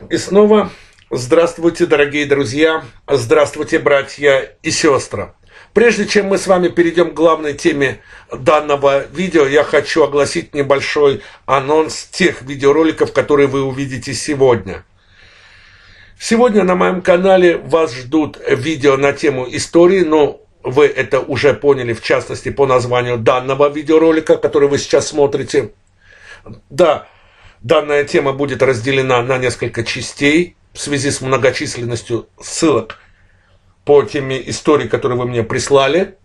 И снова здравствуйте, дорогие друзья, здравствуйте, братья и сестры. Прежде чем мы с вами перейдем к главной теме данного видео, я хочу огласить небольшой анонс тех видеороликов, которые вы увидите сегодня. Сегодня на моем канале вас ждут видео на тему истории, но вы это уже поняли, в частности, по названию данного видеоролика, который вы сейчас смотрите. Да, данная тема будет разделена на несколько частей в связи с многочисленностью ссылок по теме истории, которую вы мне прислали.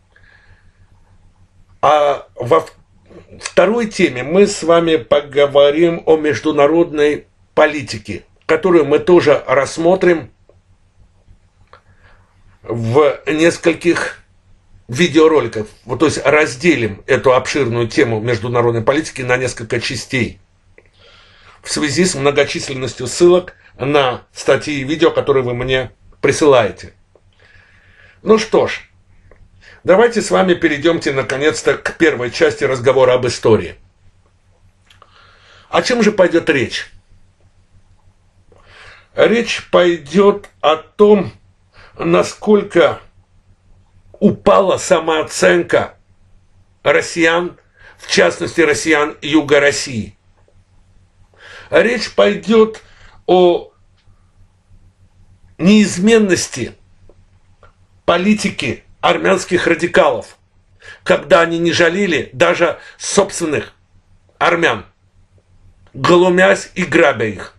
А во второй теме мы с вами поговорим о международной политике, которую мы тоже рассмотрим в нескольких видеороликах. Вот, то есть разделим эту обширную тему международной политики на несколько частей в связи с многочисленностью ссылок на статьи и видео, которые вы мне присылаете. Ну что ж, давайте с вами перейдемте наконец-то к первой части разговора об истории. О чем же пойдет речь? Речь пойдет о том, насколько упала самооценка россиян, в частности россиян Юга России. Речь пойдет о неизменности политики армянских радикалов, когда они не жалели даже собственных армян, глумясь и грабя их.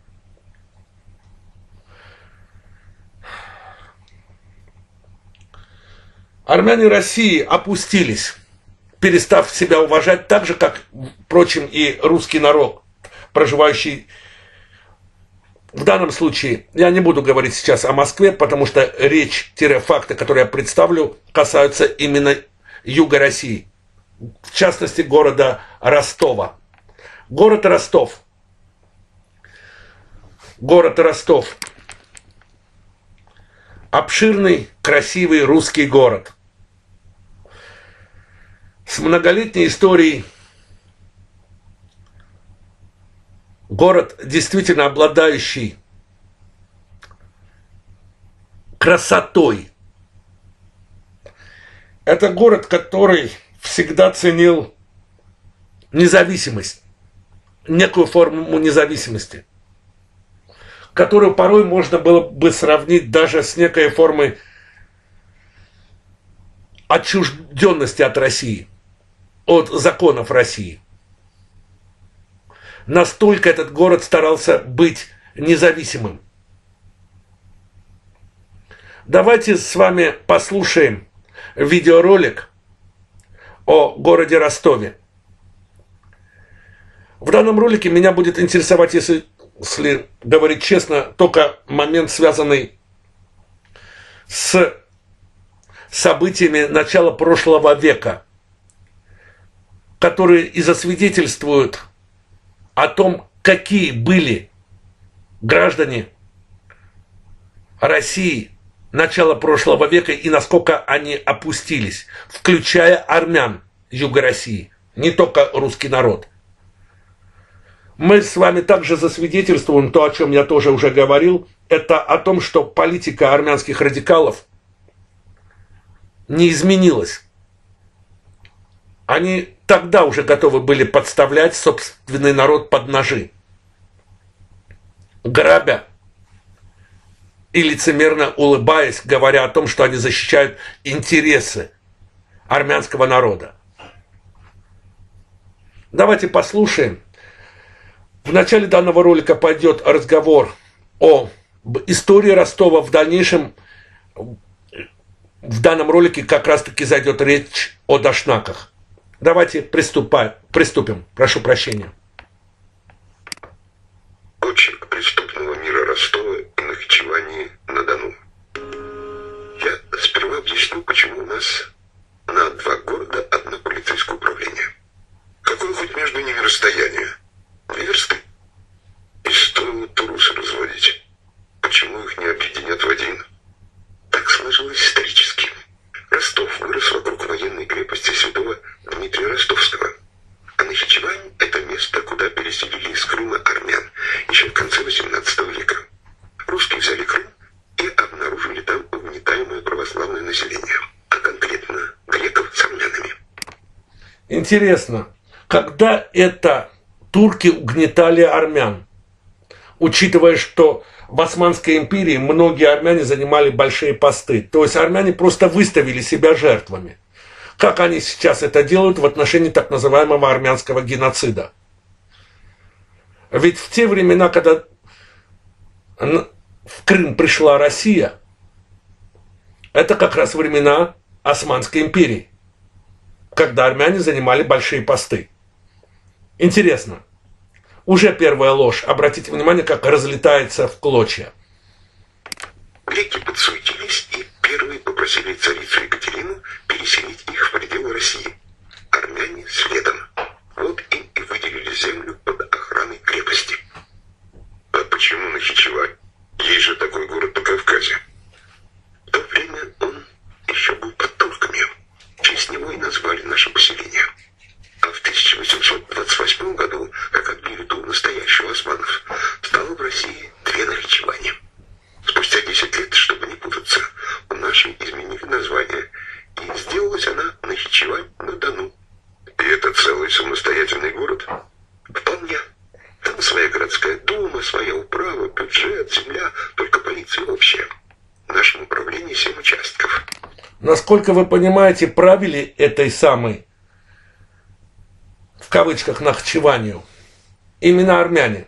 Армяне России опустились, перестав себя уважать так же, как, впрочем, и русский народ, проживающий в данном случае, я не буду говорить сейчас о Москве, потому что речь-факты, которые я представлю, касаются именно Юга России, в частности города Ростова. Город Ростов. Город Ростов. Обширный, красивый русский город с многолетней историей. Город, действительно обладающий красотой. Это город, который всегда ценил независимость, некую форму независимости, которую порой можно было бы сравнить даже с некой формой отчужденности от России, от законов России. Настолько этот город старался быть независимым. Давайте с вами послушаем видеоролик о городе Ростове. В данном ролике меня будет интересовать, если говорить честно, только момент, связанный с событиями начала прошлого века, которые и засвидетельствуют о том, какие были граждане России начала прошлого века и насколько они опустились, включая армян Юга России, не только русский народ. Мы с вами также засвидетельствуем то, о чем я тоже уже говорил, это о том, что политика армянских радикалов не изменилась. Они тогда уже готовы были подставлять собственный народ под ножи, грабя и лицемерно улыбаясь, говоря о том, что они защищают интересы армянского народа. Давайте послушаем. В начале данного ролика пойдет разговор о истории Ростова. В дальнейшем в данном ролике как раз-таки зайдет речь о дашнаках. Давайте приступим. Прошу прощения. Очерк преступного мира Ростова и Нахичевани-на-Дону. Я сперва объясню, почему у нас на два города одно полицейское управление. Какое хоть между ними расстояние? 2 версты. И стоило турусы разводить. Почему их не объединят в один? Так сложилось исторически. Ростов вырос вокруг военной крепости святого Дмитрия Ростовского. А Нахичевань – это место Интересно, когда это турки угнетали армян, учитывая, что в Османской империи многие армяне занимали большие посты, то есть армяне просто выставили себя жертвами. Как они сейчас это делают в отношении так называемого армянского геноцида? Ведь в те времена, когда в Крым пришла Россия, это как раз времена Османской империи, когда армяне занимали большие посты. Интересно. Уже первая ложь. Обратите внимание, как разлетается в клочья. Греки подсуетились и первые попросили царицу Екатерину переселить их в пределы России. Армяне следом. Вот им и выделили землю под охраной крепости. А почему Нахичевань? Есть же такой город на Кавказе. В то время он еще был под турками. В честь него и назвали наше поселение. А в 1828 году, как отбили ту настоящую османов, стало в России 2 Нахичевани. Спустя 10 лет, чтобы не путаться, у нашей изменили название, и сделалась она Нахичевань-на-Дону. И это целый самостоятельный город? Вполне. Там своя городская дума, своя управа, бюджет, земля, только полиция общая. В нашем управлении 7 участков. Насколько вы понимаете, правили этой самой, в кавычках, Нахичеванию именно армяне?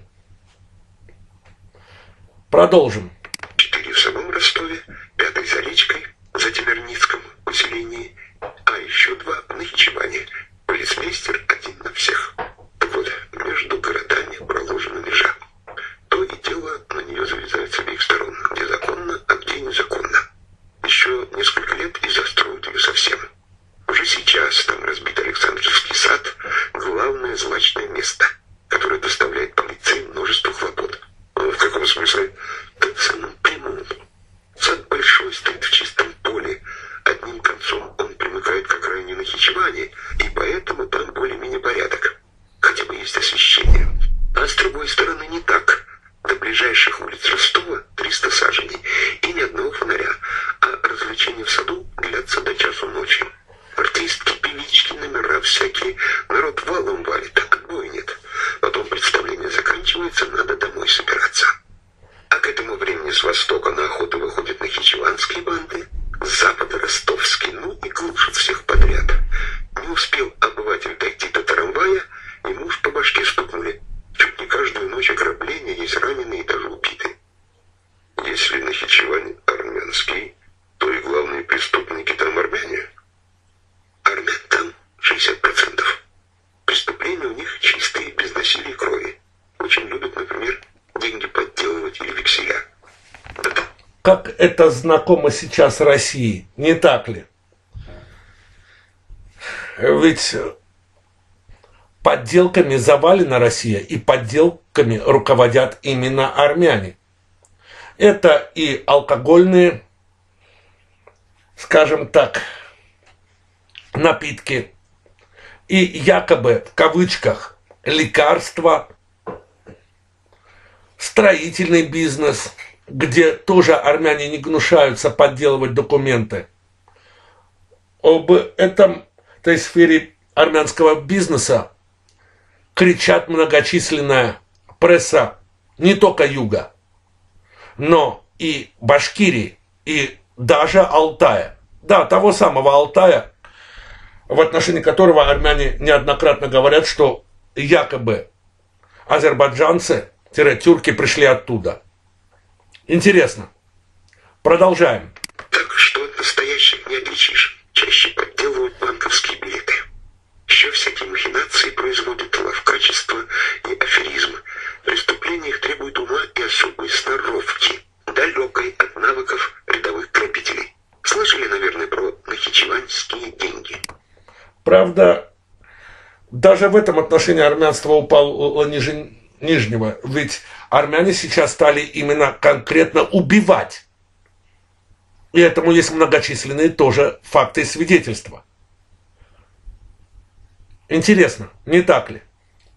Продолжим. 4 в самом Ростове, 5 за речкой, за Темирницком поселении, а еще 2 в Нахичеване. Полицмейстер 1 на всех. Так вот, между городами проложена межа. То и дело на нее залезают с обеих сторон, где законно, а где незаконно. Еще несколько лет и застроят ее совсем. Уже сейчас там разбит Александровский сад, главное злачное место, которое доставляет полиции множество хлопот. В каком смысле? В самом прямом. Сад большой, стоит в чистом поле. Одним концом он примыкает к окраине Нахичевани, и поэтому там более-менее порядок. Хотя бы есть освещение. А с другой стороны не так. До ближайших улиц Ростова 300 саженей и ни одного фонаря, а развлечения в саду длятся до часу ночи. Артистки, певички, номера всякие, народ валом валит, а отбоя нет. Потом представление заканчивается, надо домой собираться. А к этому времени с востока на охоту выходят нахичеванские банды, с запада ростовские, ну и глушат всех подряд. Не успел обыватель дойти до трамвая, ему уж по башке стукнули. Чуть не каждую ночь ограбления, есть раненые и даже убиты. Если Нахичевань армянский, то и главные преступники там армяне. Армян там 60%. Преступления у них чистые, без насилия и крови. Очень любят, например, деньги подделывать или векселя. Да-да. Как это знакомо сейчас России, не так ли? Ведь подделками завалена Россия, и подделками руководят именно армяне. Это и алкогольные, скажем так, напитки, и якобы, в кавычках, лекарства, строительный бизнес, где тоже армяне не гнушаются подделывать документы. Об этом, той сфере армянского бизнеса кричат многочисленная пресса не только Юга, но и Башкирии, и даже Алтая. Да, того самого Алтая, в отношении которого армяне неоднократно говорят, что якобы азербайджанцы-тюрки пришли оттуда. Интересно. Продолжаем. Так что от настоящих не отличишь. Чаще подделывают банковские билеты. Еще всякие махинации производят ловкачество и аферизм. Преступления их требуют ума и особой сноровки, далекой от навыков рядовых грабителей. Слышали, наверное, про нахичеванские деньги? Правда, даже в этом отношении армянство упало ниже нижнего. Ведь армяне сейчас стали именно конкретно убивать. И этому есть многочисленные тоже факты и свидетельства. Интересно, не так ли?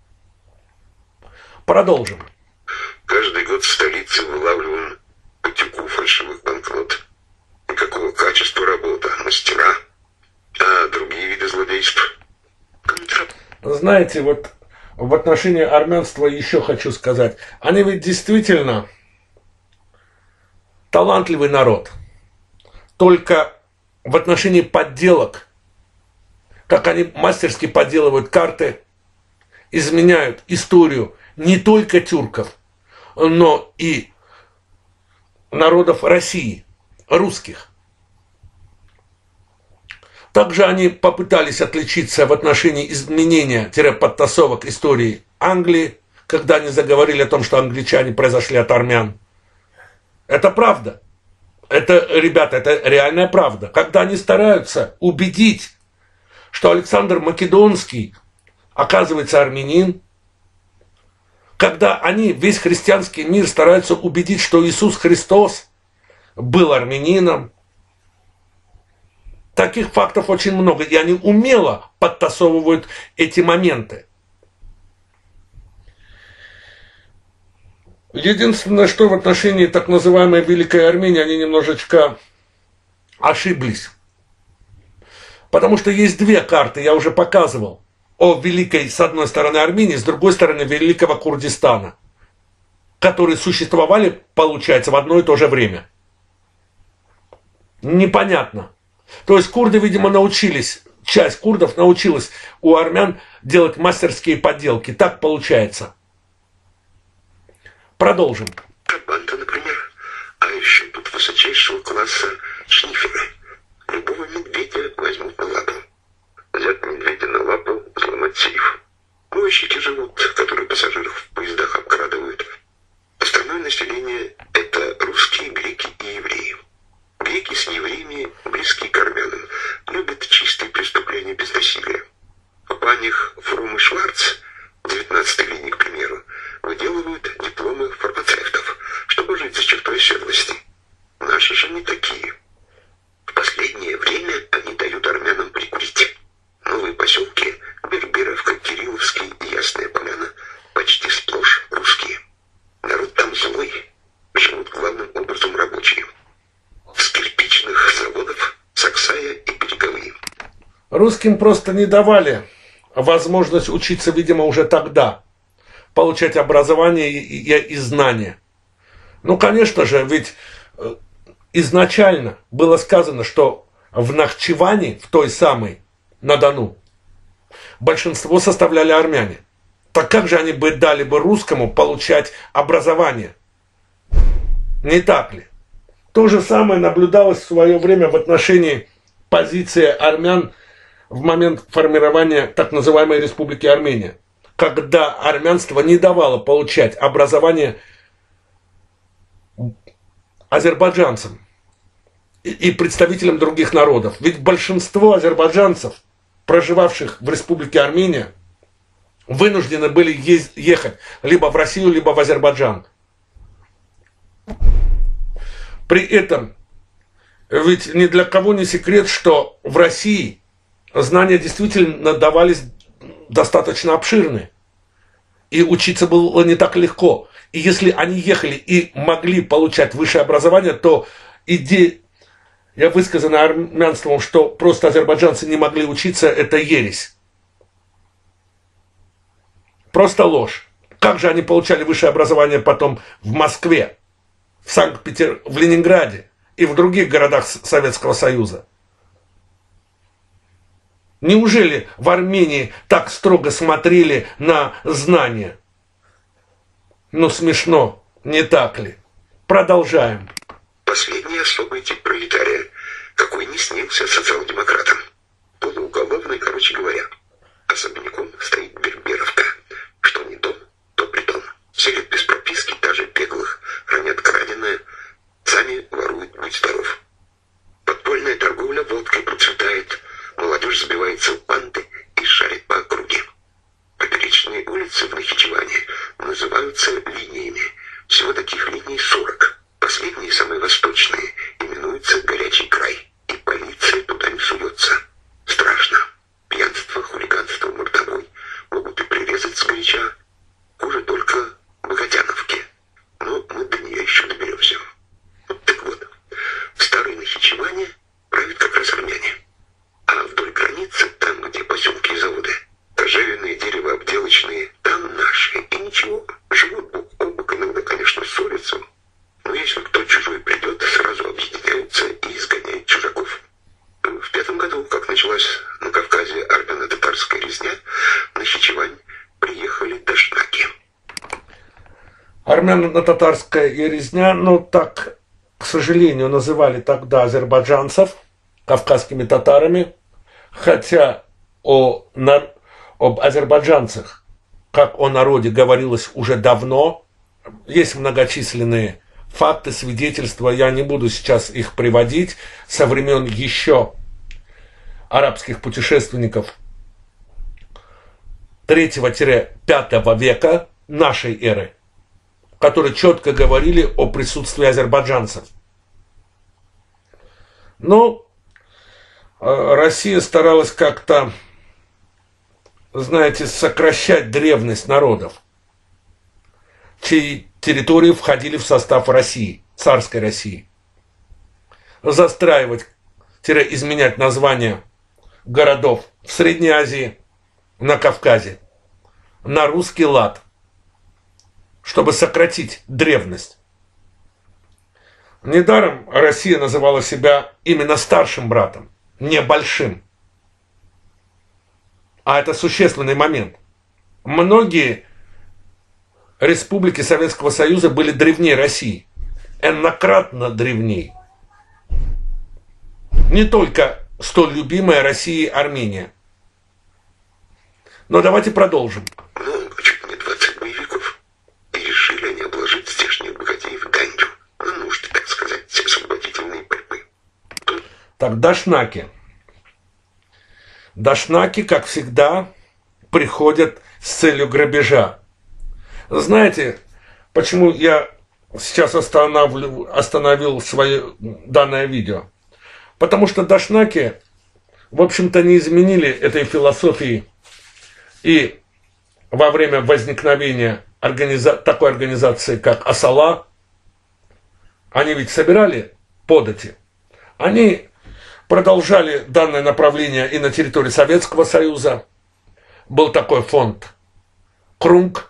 Продолжим. Каждый год в столице вылавливаем по тюку фальшивых банкнот. Никакого качества работа, мастера. А другие виды злодейств? знаете, вот в отношении армянства еще хочу сказать. Они ведь действительно талантливый народ. Только в отношении подделок, как они мастерски подделывают карты, изменяют историю не только тюрков, но и народов России, русских. Также они попытались отличиться в отношении изменения-подтасовок истории Англии, когда они заговорили о том, что англичане произошли от армян. Это правда. Это, ребята, это реальная правда. Когда они стараются убедить, что Александр Македонский оказывается армянин, когда они, весь христианский мир, стараются убедить, что Иисус Христос был армянином, таких фактов очень много, и они умело подтасовывают эти моменты. Единственное, что в отношении так называемой Великой Армении они немножечко ошиблись. Потому что есть две карты, я уже показывал, о Великой, с одной стороны, Армении, с другой стороны, Великого Курдистана, которые существовали, получается, в одно и то же время. Непонятно. То есть курды, видимо, научились, часть курдов научилась у армян делать мастерские подделки. Так получается. Продолжим. Банда, например, а еще тут высочайшего класса шниферы. Любого медведя возьмут на лапу. Взять медведя на лапу, взломать сейф. Мойщики живут, которые пассажиров в поездах обкрадывают. Остальное население – это русские, греки и евреи. Греки с евреями близки к армянам, любят чистые преступления без насилия. В банях Фрум и Шварц, в 19-й линии, к примеру, выделывают дипломы фармацевтов, чтобы жить за чертой седлости. Наши же не такие. В последнее время они дают армянам прикурить. Новые поселки – Берберовка, Кирилловский и Ясная Поляна – почти сплошь русские. Народ там злой, живут главным образом рабочие. С кирпичных заводов Саксая и Береговые. Русским просто не давали возможность учиться, видимо, уже тогда, получать образование и знания. Ну, конечно же, ведь изначально было сказано, что в Нахчеване, в той самой, на Дону, большинство составляли армяне. Так как же они бы дали бы русскому получать образование? Не так ли? То же самое наблюдалось в свое время в отношении позиции армян в момент формирования так называемой Республики Армения, когда армянство не давало получать образование азербайджанцам и представителям других народов. Ведь большинство азербайджанцев, проживавших в Республике Армения, вынуждены были ехать либо в Россию, либо в Азербайджан. При этом, ведь ни для кого не секрет, что в России знания действительно давались достаточно обширные. И учиться было не так легко. И если они ехали и могли получать высшее образование, то идея, высказанная армянством, что просто азербайджанцы не могли учиться, это ересь. Просто ложь. Как же они получали высшее образование потом в Москве, в Санкт-Петербурге, в Ленинграде и в других городах Советского Союза? Неужели в Армении так строго смотрели на знания? Ну, смешно, не так ли? Продолжаем. Последний особый тип пролетария, какой не снился социал-демократам. Полууголовный, короче говоря. Особняком стоит Берберовка. Что не дом, то притон. Селят без прописки, даже беглых, хранят краденое, сами воруют, будь здоров. Подпольная торговля водкой процветает, молодежь забивается в банды и шарит по округе. Поперечные улицы в Нахичеване называются линиями. Всего таких линий 40. Последние, самые восточные, именуются «Горячий край», и полиция туда не суется. Страшно. Пьянство, хулиганство, мордовой могут и прирезать сгоряча. Хуже только в Богодяновке. Но мы до нее еще доберемся. Так вот, в Старой Нахичеване правят как раз армяне. А вдоль границы, там, где поселки и заводы, кожевенное дерево Армяно-татарская резня, ну так, к сожалению, называли тогда азербайджанцев кавказскими татарами, хотя об азербайджанцах, как о народе, говорилось уже давно. Есть многочисленные факты, свидетельства, я не буду сейчас их приводить, со времен еще арабских путешественников 3-5 века нашей эры, которые четко говорили о присутствии азербайджанцев. Но Россия старалась как-то, знаете, сокращать древность народов, чьи территории входили в состав России, царской России. Застраивать, изменять названия городов в Средней Азии, на Кавказе, на русский лад, чтобы сократить древность. Недаром Россия называла себя именно старшим братом, не большим. А это существенный момент. Многие республики Советского Союза были древнее России, эннократно древнее. Не только столь любимая Россией Армения. Но давайте продолжим. Ну, чуть не 20 боевиков. И решили они обложить здешних богатеев данью. На нужды, так сказать, освободительной борьбы. Так, дашнаки. Дашнаки, как всегда, приходят с целью грабежа. Знаете, почему я сейчас остановил свое данное видео? Потому что дашнаки, в общем-то, не изменили этой философии. И во время возникновения такой организации, как Асала, они ведь собирали подати. Они продолжали данное направление и на территории Советского Союза. Был такой фонд Крунг.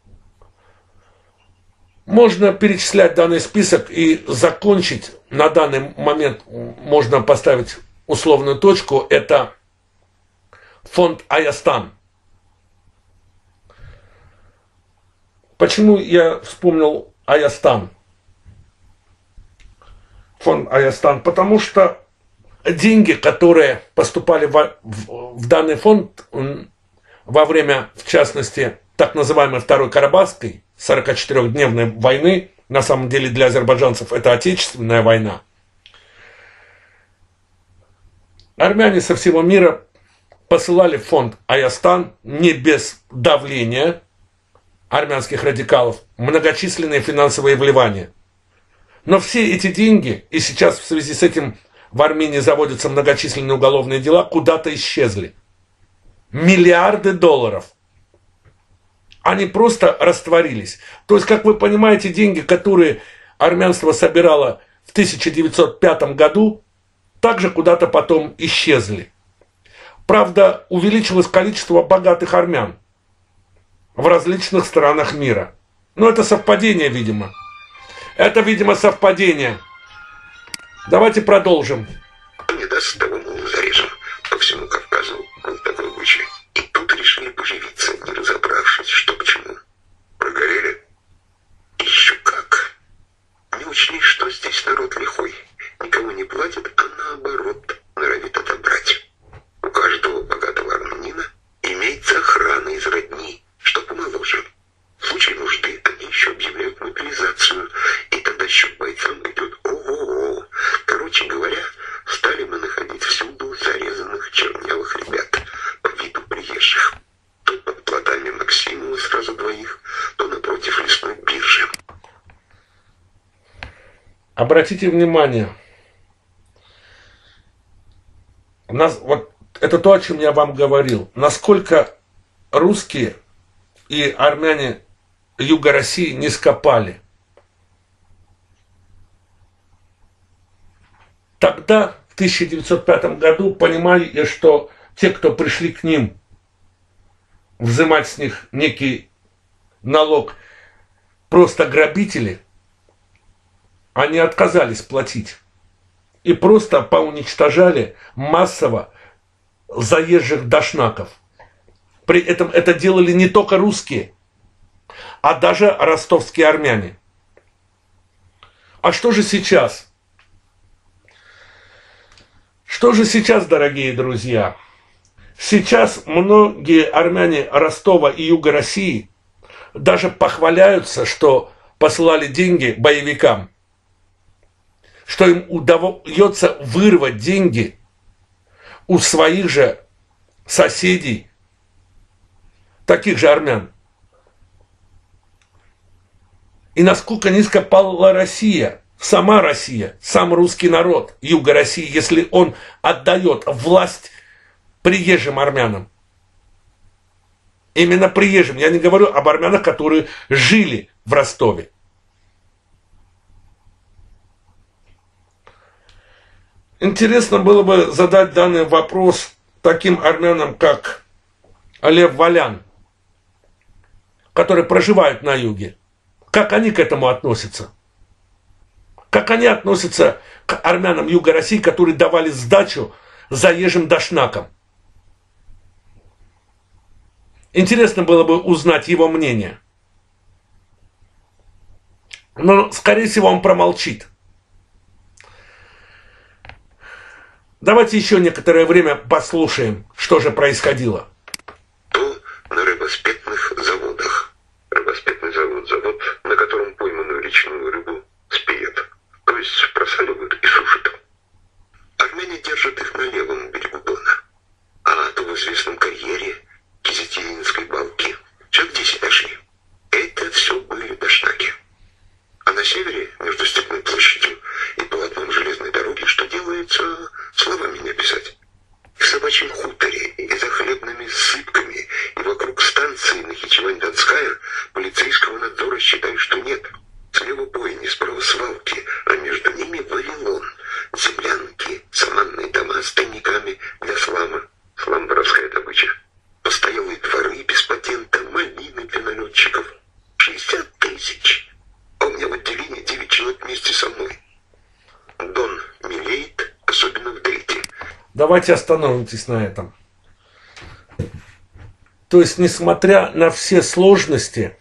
Можно перечислять данный список и закончить. На данный момент можно поставить условную точку. Это фонд Аястан. Почему я вспомнил Аястан? Фонд Аястан. Потому что деньги, которые поступали в данный фонд во время, в частности, так называемой Второй Карабахской 44-дневной войны, на самом деле для азербайджанцев это отечественная война, армяне со всего мира посылали в фонд Аястан не без давления армянских радикалов многочисленные финансовые вливания. Но все эти деньги, и сейчас в связи с этим в Армении заводятся многочисленные уголовные дела, куда-то исчезли. Миллиарды долларов. Они просто растворились. То есть, как вы понимаете, деньги, которые армянство собирало в 1905 году, также куда-то потом исчезли. Правда, увеличилось количество богатых армян в различных странах мира. Но это совпадение, видимо. Это, видимо, совпадение. Давайте продолжим. Не даст того, мол, зарежем. По всему Кавказу был такой обычай. И тут решили поживиться, не разобравшись, что к чему. Прогорели. Еще как. Не учли, что здесь народ лихой. Никому не платит, а наоборот, норовит отобрать. У каждого богатого армянина имеется охрана из родни, что помоложе. В случае нужды они еще объявляют мобилизацию, и тогда счет бойцам идет ого-го. Короче говоря, стали мы находить всюду зарезанных чернявых ребят, по виду приезжих. То под плотами Максимова сразу двоих, то напротив лесной биржи. Обратите внимание, вот это то, о чем я вам говорил, насколько русские и армяне юга России не скопали. Тогда, в 1905 году, понимали, что те, кто пришли к ним взимать с них некий налог, просто грабители, они отказались платить. И просто поуничтожали массово заезжих дашнаков. При этом это делали не только русские, а даже ростовские армяне. А что же сейчас? Что же сейчас, дорогие друзья? Сейчас многие армяне Ростова и Юга России даже похваляются, что посылали деньги боевикам, что им удается вырвать деньги у своих же соседей, таких же армян. И насколько низко пала Россия, сам русский народ Юга России, если он отдает власть приезжим армянам. Именно приезжим. Я не говорю об армянах, которые жили в Ростове. Интересно было бы задать данный вопрос таким армянам, как Лев Валян, которые проживают на юге. Как они к этому относятся? Как они относятся к армянам Юга России, которые давали сдачу заезжим дашнакам? Интересно было бы узнать его мнение. Но, скорее всего, он промолчит. Давайте еще некоторое время послушаем, что же происходило. То на рыбоспетных заводах. Рыбоспетный завод, на котором пойманную речную рыбу спеют, то есть просаливают и сушат. Армяне держат их на левом берегу Дона, а то в известном карьере Кизетинской балки человек 10 дошли. Это все были дашнаки. А на севере, между Степной площадью и полотном железной дороги, что делается, словами не описать. В Собачьем хуторе и за хлебными сыпками и вокруг станции Нахичевань-Донская полицейского надзора считают, что нет. Слева бойни, справа свалки, а между ними Вавилон. Землянки, саманные дома с тайниками для слама. Слам — воровская добыча. Постоялые дворы без патента, малины для налетчиков. 60 тысяч. А у меня в отделении 9 человек вместе со мной. Дон милеет, особенно в дельте. Давайте остановимся на этом. То есть, несмотря на все сложности,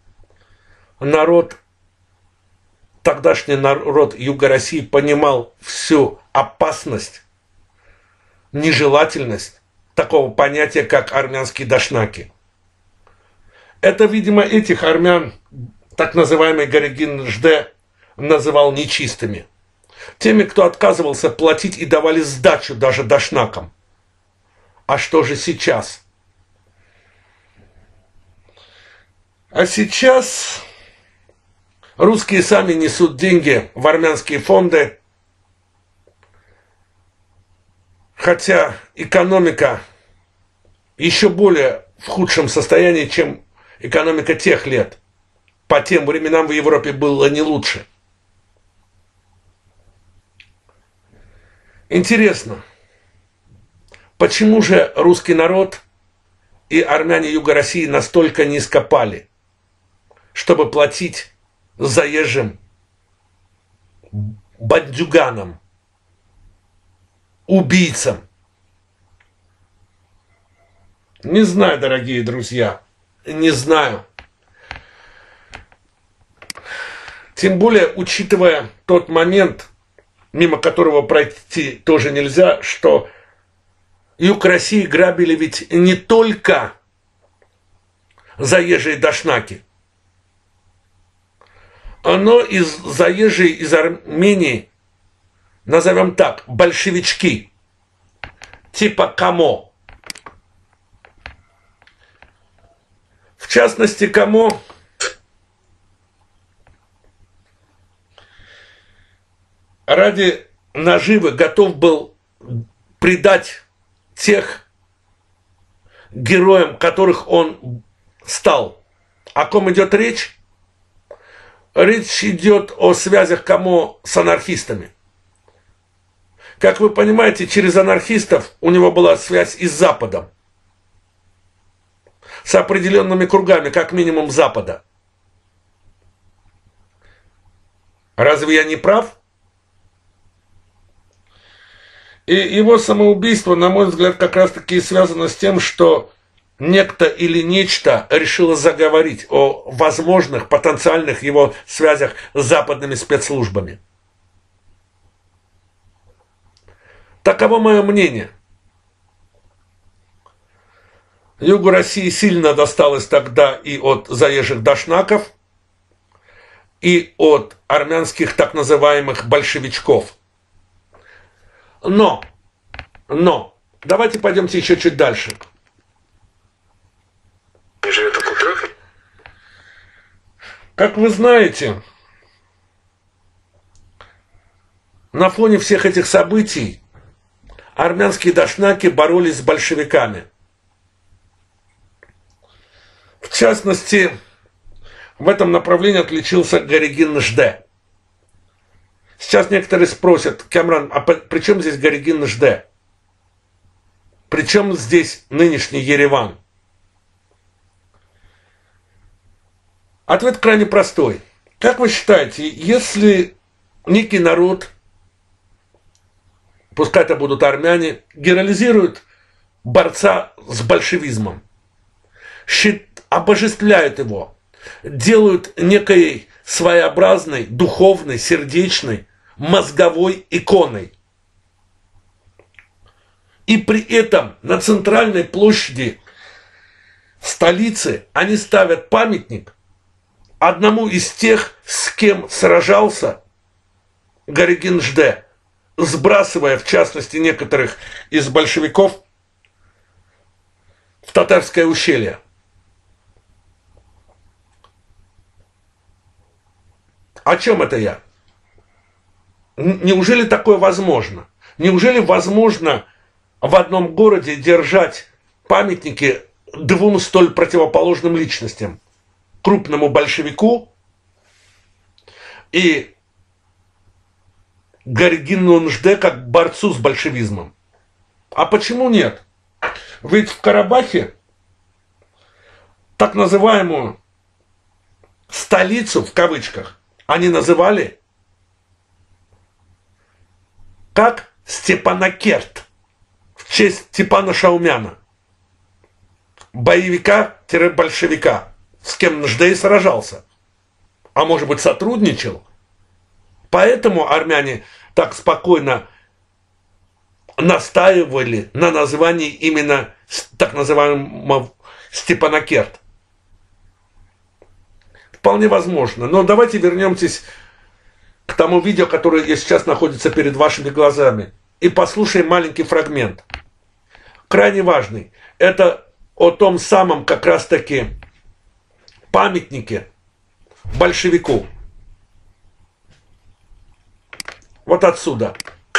тогдашний народ Юга России понимал всю опасность, нежелательность такого понятия, как армянские дашнаки. Это, видимо, этих армян так называемый Горегин Жде называл нечистыми. Теми, кто отказывался платить и давали сдачу даже дашнакам. А что же сейчас? А сейчас русские сами несут деньги в армянские фонды, хотя экономика еще более в худшем состоянии, чем экономика тех лет. По тем временам в Европе было не лучше. Интересно, почему же русский народ и армяне Юга России настолько низко пали, чтобы платить заезжим бандюганам, убийцам? Не знаю, дорогие друзья, не знаю. Тем более, учитывая тот момент, мимо которого пройти тоже нельзя, что Юг России грабили ведь не только заезжие дашнаки, но и заезжие из Армении, назовем так, большевички, типа Камо. В частности, Камо ради наживы готов был предать тех героям, которых он стал. О ком идет речь? Речь идет о связях Камо с анархистами. Как вы понимаете, через анархистов у него была связь и с Западом. С определенными кругами, как минимум Запада. Разве я не прав? И его самоубийство, на мой взгляд, как раз таки связано с тем, что некто или нечто решило заговорить о возможных потенциальных его связях с западными спецслужбами. Таково мое мнение. Югу России сильно досталось тогда и от заезжих дашнаков, и от армянских так называемых большевичков. Но, давайте пойдемте еще чуть дальше. Как вы знаете, на фоне всех этих событий армянские дашнаки боролись с большевиками. В частности, в этом направлении отличился Горегин Жде. Сейчас некоторые спросят: Камран, а при чем здесь Горегин Жде? При чем здесь нынешний Ереван? Ответ крайне простой. Как вы считаете, если некий народ, пускай это будут армяне, героизирует борца с большевизмом, обожествляют его, делают некой своеобразной, духовной, сердечной, мозговой иконой. И при этом на центральной площади столицы они ставят памятник одному из тех, с кем сражался Горегин Жде, сбрасывая, в частности, некоторых из большевиков в Татарское ущелье. О чем это я? Неужели такое возможно? Неужели возможно в одном городе держать памятники двум столь противоположным личностям? Крупному большевику и Горегину Жде как борцу с большевизмом. А почему нет? Ведь в Карабахе так называемую столицу, в кавычках, они называли как Степанакерт, в честь Степана Шаумяна, боевика-большевика, с кем Жде и сражался, а может быть сотрудничал. Поэтому армяне так спокойно настаивали на названии именно так называемого Степанакерт. Вполне возможно. Но давайте вернемся к тому видео, которое сейчас находится перед вашими глазами, и послушаем маленький фрагмент. Крайне важный. Это о том самом как раз-таки памятнике большевику. Вот отсюда.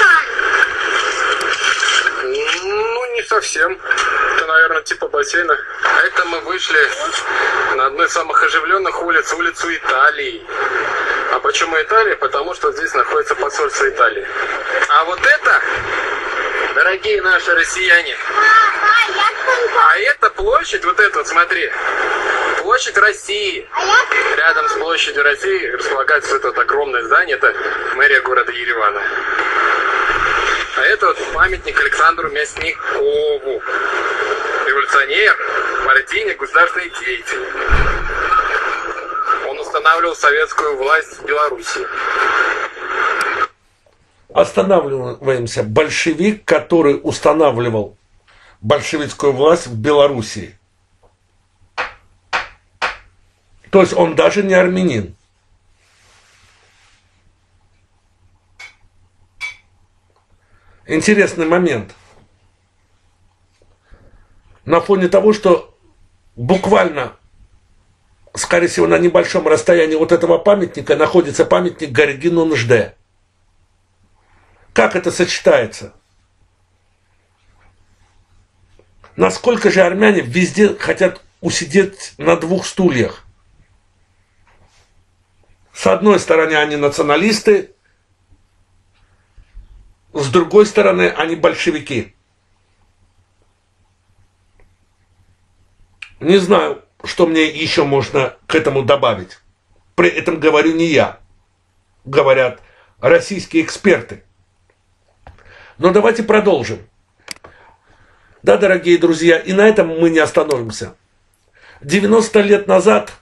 Ну, не совсем. Это, наверное, типа бассейна. А это мы вышли на одну из самых оживленных улиц, улицу Италии. А почему Италия? Потому что здесь находится посольство Италии. А вот это, дорогие наши россияне, а это площадь, вот эта вот, смотри, площадь России. Рядом с площадью России располагается это вот огромное здание, это мэрия города Еревана. А это вот памятник Александру Мясникову. Революционер, партийный, государственный деятель. Он устанавливал советскую власть в Беларуси. Останавливаемся. Большевик, который устанавливал большевистскую власть в Белоруссии. То есть он даже не армянин. Интересный момент. На фоне того, что буквально, скорее всего, на небольшом расстоянии от этого памятника находится памятник Горегину Жде. Как это сочетается? Насколько же армяне везде хотят усидеть на двух стульях? С одной стороны, они националисты, с другой стороны, они большевики. Не знаю, что мне еще можно к этому добавить. При этом говорю не я. Говорят российские эксперты. Но давайте продолжим. Да, дорогие друзья, и на этом мы не остановимся. 90 лет назад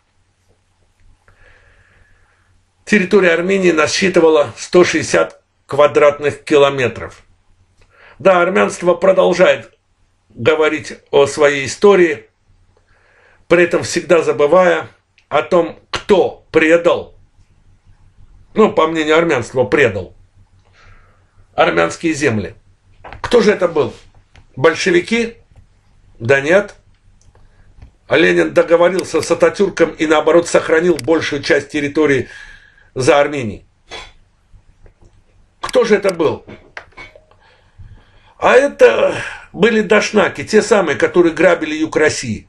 территория Армении насчитывала 160 квадратных километров. Да, армянство продолжает говорить о своей истории, при этом всегда забывая о том, кто предал, ну, по мнению армянства, предал армянские земли. Кто же это был? Большевики? Да нет. Ленин договорился с Ататюрком и, наоборот, сохранил большую часть территории за Арменией. Кто же это был? А это были дашнаки, те самые, которые грабили юг России.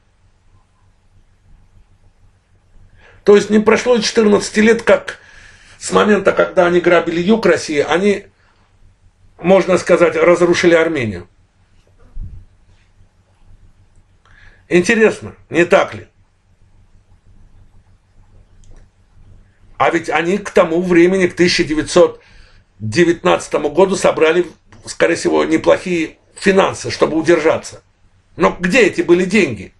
То есть не прошло 14 лет, как с момента, когда они грабили юг России, они, можно сказать, разрушили Армению. Интересно, не так ли? А ведь они к тому времени, к 1919 году, собрали, скорее всего, неплохие финансы, чтобы удержаться. Но где эти были деньги?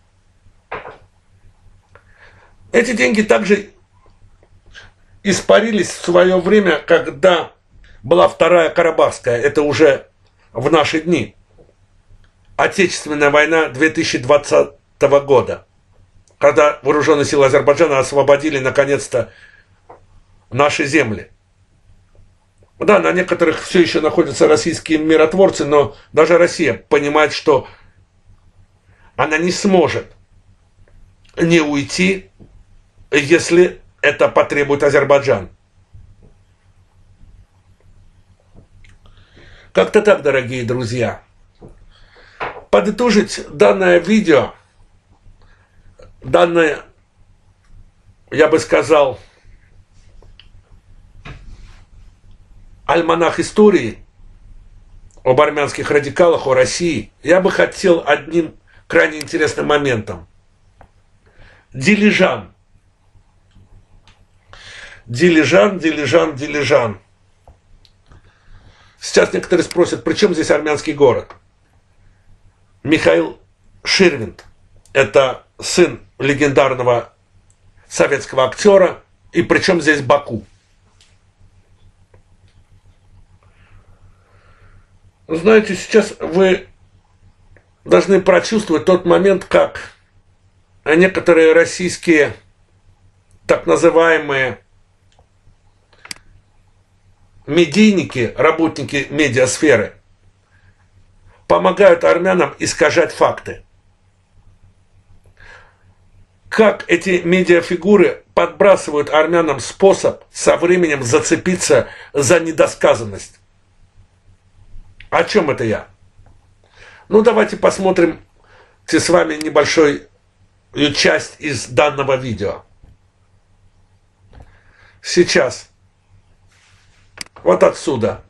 Эти деньги также испарились в свое время, когда была Вторая Карабахская, это уже в наши дни. Отечественная война 2020 года, когда вооруженные силы Азербайджана освободили наконец-то наши земли. Да, на некоторых все еще находятся российские миротворцы, но даже Россия понимает, что она не сможет не уйти, если это потребует Азербайджан. Как-то так, дорогие друзья. Подытожить данное видео, данное, я бы сказал, альманах истории об армянских радикалах, о России, я бы хотел одним крайне интересным моментом. Дилижан. Дилижан, Дилижан, Дилижан. Сейчас некоторые спросят, при чем здесь армянский город? Михаил Ширвинд – это сын легендарного советского актера, и причем здесь Баку. Знаете, сейчас вы должны прочувствовать тот момент, как некоторые российские так называемые медийники, работники медиасферы, помогают армянам искажать факты. Как эти медиафигуры подбрасывают армянам способ со временем зацепиться за недосказанность. О чем это я? Ну, давайте посмотрим с вами небольшую часть из данного видео. Сейчас. Вот отсюда.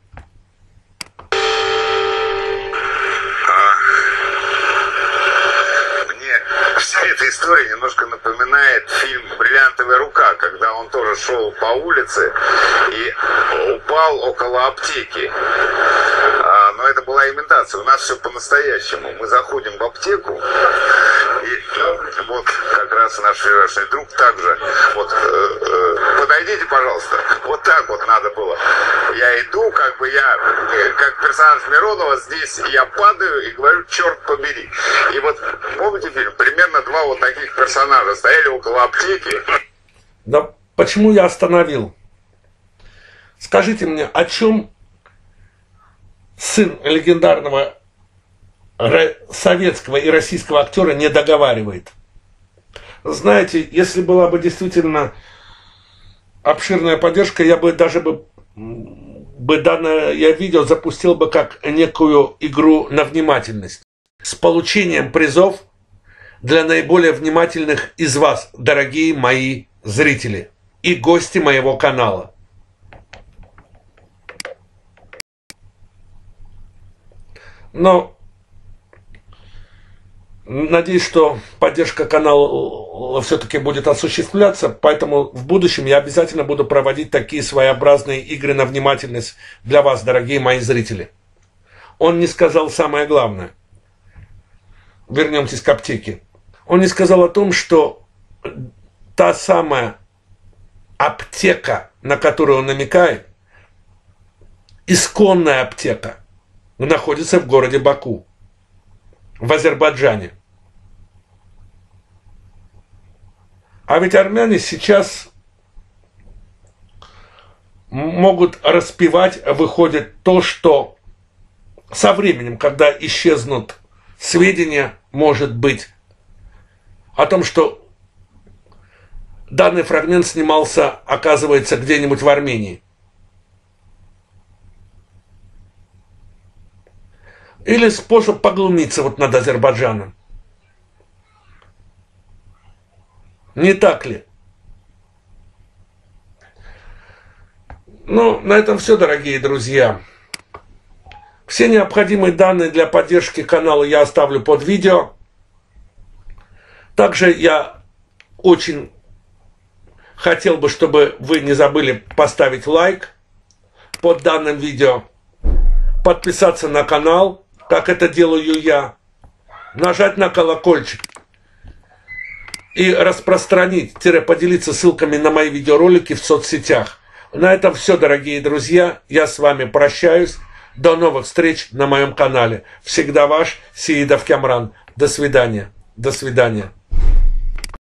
Вся эта история немножко напоминает фильм «Бриллиантовая рука», когда он тоже шел по улице и упал около аптеки. Но это была имитация. У нас все по-настоящему. Мы заходим в аптеку, и вот как раз наш вчерашний друг также. Вот, подойдите, пожалуйста. Вот так вот надо было. Я иду, как бы я, как персонаж Миронова, здесь я падаю и говорю: черт побери. И вот, помните фильм? Примерно два вот таких персонажа стояли около аптеки. Да почему я остановил? Скажите мне, о чем сын легендарного советского и российского актера не договаривает? Знаете, если была бы действительно обширная поддержка, я бы даже данное видео запустил бы как некую игру на внимательность с получением призов для наиболее внимательных из вас, дорогие мои зрители и гости моего канала. Но надеюсь, что поддержка канала все-таки будет осуществляться, поэтому в будущем я обязательно буду проводить такие своеобразные игры на внимательность для вас, дорогие мои зрители. Он не сказал самое главное. вернемся к аптеке. Он не сказал о том, что та самая аптека, на которую он намекает, исконная аптека, находится в городе Баку, в Азербайджане. А ведь армяне сейчас могут распевать, выходит, то, что со временем, когда исчезнут сведения, может быть, о том, что данный фрагмент снимался, оказывается, где-нибудь в Армении. Или способ поглумиться вот над Азербайджаном. Не так ли? Ну, на этом все, дорогие друзья. Все необходимые данные для поддержки канала я оставлю под видео. Также я очень хотел бы, чтобы вы не забыли поставить лайк под данным видео, подписаться на канал, как это делаю я, нажать на колокольчик и распространить-поделиться ссылками на мои видеоролики в соцсетях. На этом все, дорогие друзья. Я с вами прощаюсь. До новых встреч на моем канале. Всегда ваш Сеидов Камран. До свидания. До свидания.